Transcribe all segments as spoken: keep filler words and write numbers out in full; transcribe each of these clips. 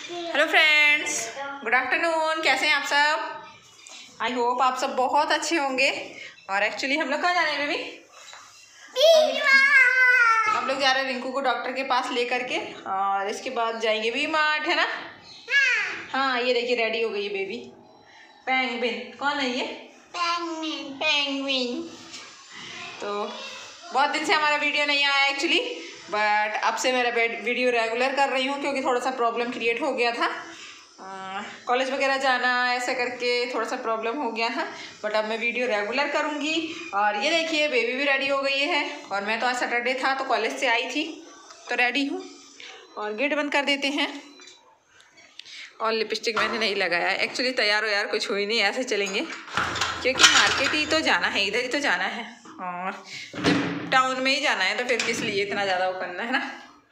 Hello friends, good afternoon. कैसे हैं आप सब? आई होप आप सब बहुत अच्छे होंगे। और एक्चुअली हम लोग कहाँ जा रहे हैं बेबी? हम लोग जा रहे हैं रिंकू को डॉक्टर के पास लेकर के, और इसके बाद जाएंगे वी मार्ट, है ना? हाँ, ये देखिए रेडी हो गई है बेबी। पेंगुइन, कौन है ये? पेंगुइन। पेंगुइन। तो बहुत दिन से हमारा वीडियो नहीं आया एक्चुअली, बट अब से मेरा वीडियो रेगुलर कर रही हूँ क्योंकि थोड़ा सा प्रॉब्लम क्रिएट हो गया था। कॉलेज वगैरह जाना ऐसे करके थोड़ा सा प्रॉब्लम हो गया था, बट अब मैं वीडियो रेगुलर करूँगी। और ये देखिए बेबी भी रेडी हो गई है, और मैं तो आज सैटरडे था तो कॉलेज से आई थी तो रेडी हूँ। और गेट बंद कर देते हैं। और लिपस्टिक मैंने नहीं लगाया एक्चुअली, तैयार हो यार कुछ हुई नहीं, ऐसे चलेंगे क्योंकि मार्केट ही तो जाना है, इधर ही तो जाना है, और जब टाउन में ही जाना है तो फिर किस लिए इतना ज़्यादा वो करना है ना।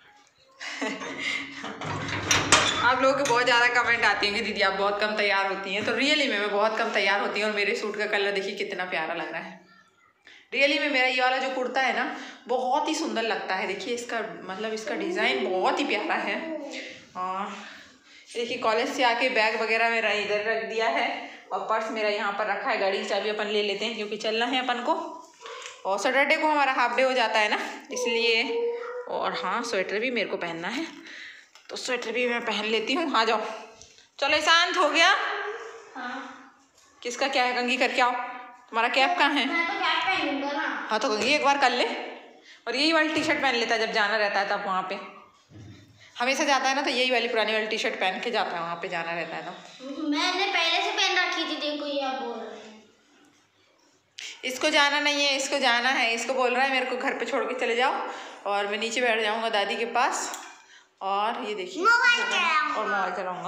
आप लोगों के बहुत ज़्यादा कमेंट आती हैं कि दीदी आप बहुत कम तैयार होती हैं, तो रियली में मैं बहुत कम तैयार होती हूँ। और मेरे सूट का कलर देखिए कितना प्यारा लग रहा है। रियली में मेरा ये वाला जो कुर्ता है ना बहुत ही सुंदर लगता है। देखिए इसका मतलब इसका डिज़ाइन बहुत ही प्यारा है। और देखिए कॉलेज से आके बैग वगैरह मेरा इधर रख दिया है, और पर्स मेरा यहाँ पर रखा है। गाड़ी की चाबी अपन ले लेते हैं क्योंकि चलना है अपन को, और सैटरडे को हमारा हाफ डे हो जाता है ना, इसलिए। और हाँ, स्वेटर भी मेरे को पहनना है तो स्वेटर भी मैं पहन लेती हूँ। आ जाओ, चलो शांत हो गया। हाँ, किसका क्या है? कंघी करके आओ। तुम्हारा कैप कहाँ है? मैं तो कैप पहनूंगा ना। हाँ तो कंघी एक बार कर ले। और यही वाली टी शर्ट पहन लेता है जब जाना रहता है, तब वहाँ पे हमेशा जाता है ना, तो यही वाली पुरानी वाली टी शर्ट पहन के जाता है, वहाँ पे जाना रहता है तो। मैंने पहले से पहन रखी थी, देखो ये आप बोल रहे हैं। इसको जाना नहीं है, इसको जाना है। इसको बोल रहा है मेरे को घर पे छोड़ के चले जाओ, और मैं नीचे बैठ जाऊँगा दादी के पास। और ये देखिए और मोबाइल चलाऊँगा।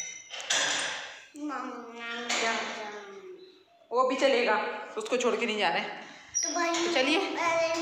क्या? वो भी चलेगा, उसको छोड़ के नहीं जा रहे। तो भाई तो चलिए।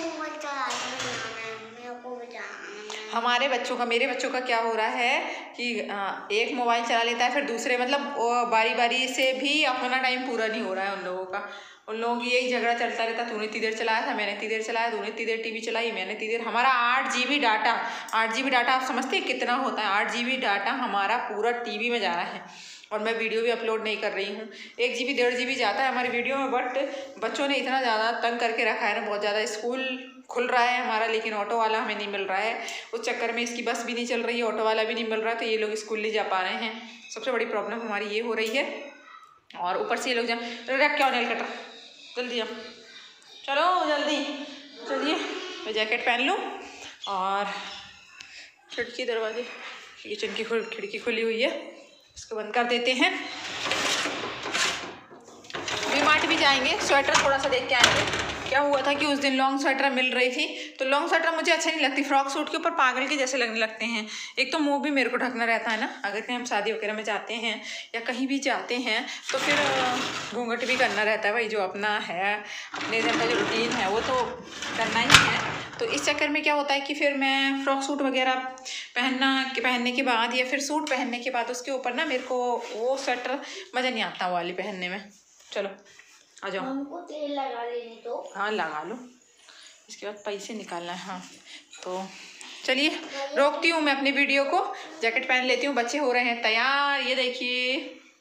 हमारे बच्चों का, मेरे बच्चों का क्या हो रहा है कि एक मोबाइल चला लेता है, फिर दूसरे मतलब बारी बारी से भी अपना टाइम पूरा नहीं हो रहा है उन लोगों का। उन लोगों की यही झगड़ा चलता रहता, तूने इतनी देर चलाया था, मैंने इतनी देर चलाया, तूने इतनी देर टीवी चलाई, मैंने इतनी देर। हमारा आठ जी बी डाटा आठ जी बी डाटा आप समझते हैं कितना होता है? आठ जी बी डाटा हमारा पूरा टीवी में जा रहा है, और मैं वीडियो भी अपलोड नहीं कर रही हूँ। एक जी बी डेढ़ जी बी जाता है हमारी वीडियो में, बट बच्चों ने इतना ज़्यादा तंग करके रखा है ना, बहुत ज़्यादा। स्कूल खुल रहा है हमारा, लेकिन ऑटो वाला हमें नहीं मिल रहा है। उस चक्कर में इसकी बस भी नहीं चल रही है, ऑटो वाला भी नहीं मिल रहा है, तो ये लोग स्कूल नहीं जा पा रहे हैं। सबसे बड़ी प्रॉब्लम हमारी ये हो रही है। और ऊपर से ये लोग जा रख क्या नेल कटर, जल्दी आओ, चलो जल्दी चलिए। मैं जैकेट पहन लूँ, और खिड़की दरवाजे किचन की खिड़की खुली हुई है, इसको बंद कर देते हैं। वी मार्ट भी जाएंगे, स्वेटर थोड़ा सा देख के आएंगे। क्या हुआ था कि उस दिन लॉन्ग स्वेटर मिल रही थी, तो लॉन्ग स्वेटर मुझे अच्छी नहीं लगती, फ्रॉक सूट के ऊपर पागल के जैसे लगने लगते हैं। एक तो मुंह भी मेरे को ढकना रहता है ना, अगर कहीं हम शादी वगैरह में जाते हैं या कहीं भी जाते हैं तो फिर घूंघट भी करना रहता है। भाई जो अपना है, अपने दिन का जो रूटीन है वो तो करना ही है। तो इस चक्कर में क्या होता है कि फिर मैं फ्रॉक सूट वगैरह पहनना के पहनने के बाद, या फिर सूट पहनने के बाद उसके ऊपर ना मेरे को वो स्वेटर मज़ा नहीं आता वाली पहनने में। चलो आ जाओ। हमको तेल लगा लेने दो। हाँ लगा लो, इसके बाद पैसे निकालना है। हाँ तो चलिए, रोकती हूँ मैं अपनी वीडियो को, जैकेट पहन लेती हूँ। बच्चे हो रहे हैं तैयार, ये देखिए।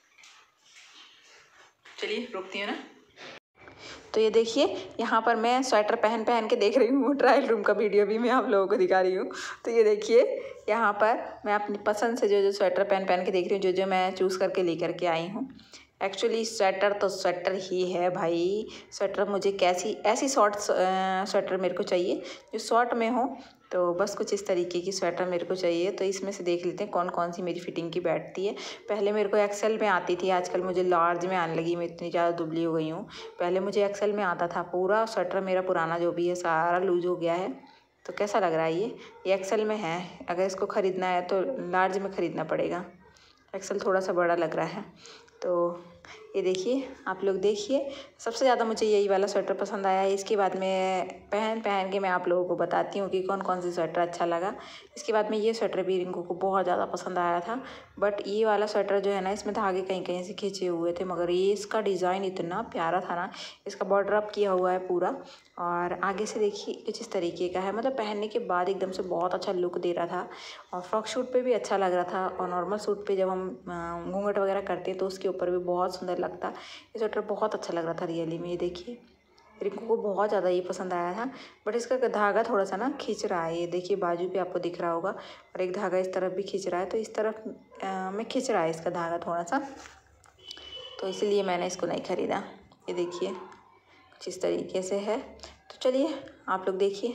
चलिए रोकती हूँ ना। तो ये देखिए यहाँ पर मैं स्वेटर पहन पहन के देख रही हूँ, ट्रायल रूम का वीडियो भी मैं आप लोगों को दिखा रही हूँ। तो ये देखिए यहाँ पर मैं अपनी पसंद से जो जो स्वेटर पहन पहन के देख रही हूँ, जो जो मैं चूज़ करके लेकर के आई हूँ। एक्चुअली स्वेटर तो स्वेटर ही है भाई। स्वेटर मुझे कैसी ऐसी शॉर्ट स्वेटर मेरे को चाहिए जो शॉर्ट में हो, तो बस कुछ इस तरीके की स्वेटर मेरे को चाहिए। तो इसमें से देख लेते हैं कौन कौन सी मेरी फिटिंग की बैठती है। पहले मेरे को एक्सेल में आती थी, आजकल मुझे लार्ज में आने लगी। मैं इतनी ज़्यादा दुबली हो गई हूँ। पहले मुझे एक्सेल में आता था, पूरा स्वेटर मेरा पुराना जो भी है सारा लूज हो गया है। तो कैसा लग रहा है ये ये एक्सेल में है। अगर इसको ख़रीदना है तो लार्ज में ख़रीदना पड़ेगा, एक्सेल थोड़ा सा बड़ा लग रहा है। तो ये देखिए, आप लोग देखिए, सबसे ज़्यादा मुझे यही वाला स्वेटर पसंद आया है। इसके बाद में पहन पहन के मैं आप लोगों को बताती हूँ कि कौन कौन सी स्वेटर अच्छा लगा। इसके बाद में ये स्वेटर भी रिंकू को बहुत ज़्यादा पसंद आया था, बट ये वाला स्वेटर जो है ना, इसमें धागे कहीं कहीं से खींचे हुए थे, मगर ये इसका डिज़ाइन इतना प्यारा था ना। इसका बॉर्डर अप किया हुआ है पूरा, और आगे से देखिए कुछ इस तरीके का है, मतलब पहनने के बाद एकदम से बहुत अच्छा लुक दे रहा था, और फ्रॉक सूट पे भी अच्छा लग रहा था, और नॉर्मल सूट पे जब हम घूंघट वगैरह करते हैं तो उसके ऊपर भी बहुत सुंदर लगता। ये स्वेटर बहुत अच्छा लग रहा था रियली में। ये देखिए, रिंकू को बहुत ज़्यादा ये पसंद आया था, बट इसका धागा थोड़ा सा ना खींच रहा है। ये देखिए, बाजू पे आपको दिख रहा होगा, और एक धागा इस तरफ भी खींच रहा है, तो इस तरफ में खींच रहा है इसका धागा थोड़ा सा, तो इसलिए मैंने इसको नहीं ख़रीदा। ये देखिए कुछ इस तरीके से है। तो चलिए आप लोग देखिए।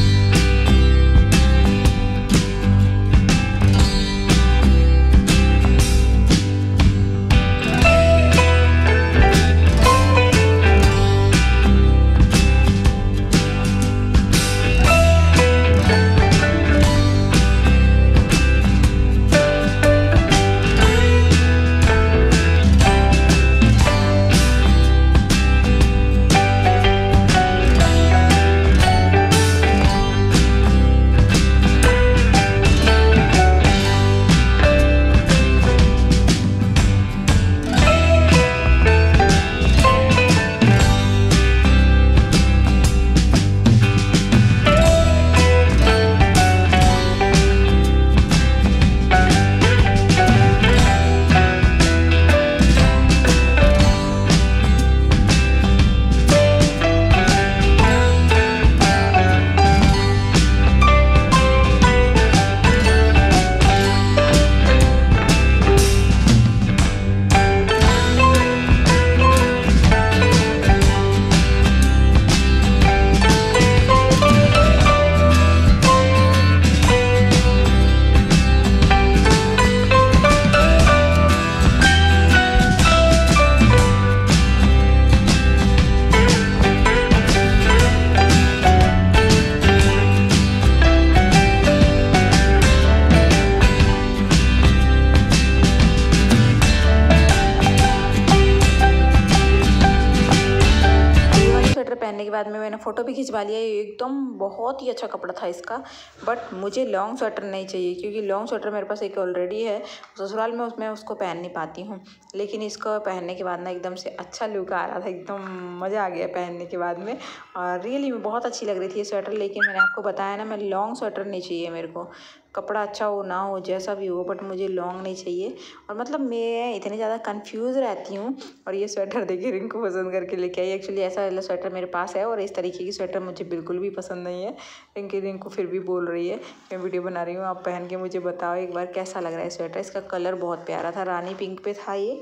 पहनने के बाद में मैंने फ़ोटो भी खिंचवा लिया। एकदम बहुत ही अच्छा कपड़ा था इसका, बट मुझे लॉन्ग स्वेटर नहीं चाहिए, क्योंकि लॉन्ग स्वेटर मेरे पास एक ऑलरेडी है ससुराल में, उसमें उसको पहन नहीं पाती हूँ। लेकिन इसको पहनने के बाद ना एकदम से अच्छा लुक आ रहा था, एकदम मज़ा आ गया पहनने के बाद में, और रियली में बहुत अच्छी लग रही थी ये स्वेटर। लेकिन मैंने आपको बताया ना, मैं लॉन्ग स्वेटर नहीं चाहिए मेरे को, कपड़ा अच्छा हो ना हो जैसा भी हो, बट मुझे लॉन्ग नहीं चाहिए। और मतलब मैं इतनी ज़्यादा कंफ्यूज रहती हूँ। और ये स्वेटर देखिए रिंकू पसंद करके लेके आई। एक्चुअली ऐसा वाला स्वेटर मेरे पास है, और इस तरीके की स्वेटर मुझे बिल्कुल भी पसंद नहीं है। रिंकी रिंकू फिर भी बोल रही है मैं वीडियो बना रही हूँ, आप पहन के मुझे बताओ एक बार कैसा लग रहा है स्वेटर। इसका कलर बहुत प्यारा था, रानी पिंक पे था ये,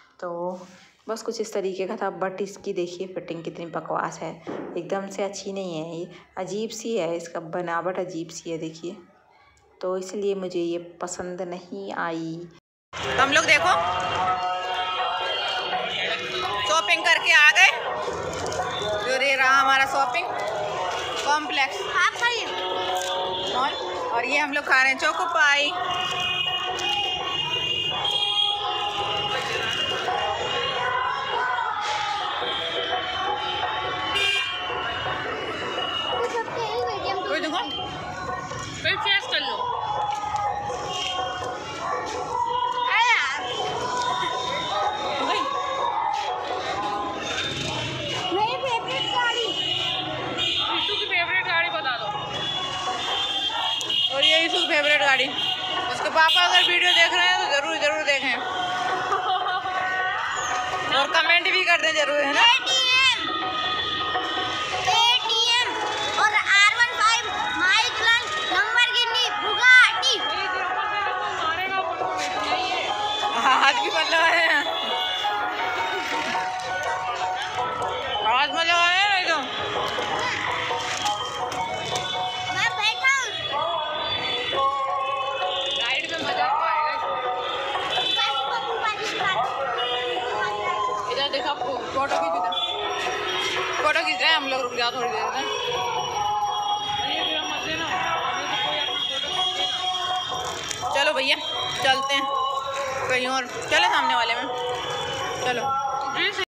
तो बस कुछ इस तरीके का था। बट इसकी देखिए फिटिंग कितनी बकवास है, एकदम से अच्छी नहीं है, ये अजीब सी है, इसका बनावट अजीब सी है देखिए, तो इसलिए मुझे ये पसंद नहीं आई। तो हम लोग देखो शॉपिंग करके आ गए, जो ये रहा हमारा शॉपिंग कॉम्प्लेक्स मॉल, और ये हम लोग खा रहे हैं चोको पाई। फिर चेक कर लो। मेरी फेवरेट गाड़ी, ईशू की फेवरेट गाड़ी बता दो। और ये ईशू की फेवरेट गाड़ी, उसके पापा अगर वीडियो देख रहे हैं तो जरूर जरूर देखें, और कमेंट भी कर दें जरूर, है ना। हाथ भी बन लगाए हैं, हाथ में लगाए हैं एकदम। मैं बैठा हूँ, राइड में मजा तो आएगा। इधर देखा फोटो खींच, इधर फोटो खींच रहे हैं हम लोग, रुक जाओ थोड़ी देर में। चलो भैया चलते हैं कहीं और, चले सामने वाले में। चलो।